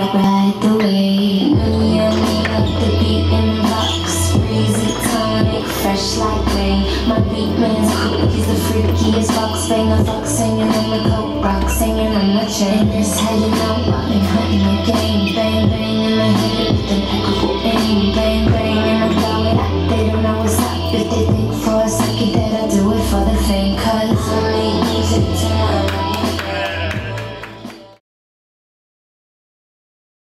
ride the wave. New yummy up the beat in the box. Breezy tonic, fresh like rain. My beat man's cool, he's the freakiest box banger. Fuck singing on the coke rock, singing on the chain. This how you know I've been hunting the game. Bang bang in the head with an equitable aim. Bang bang and I blow it up. They don't know what's up if they think for a second.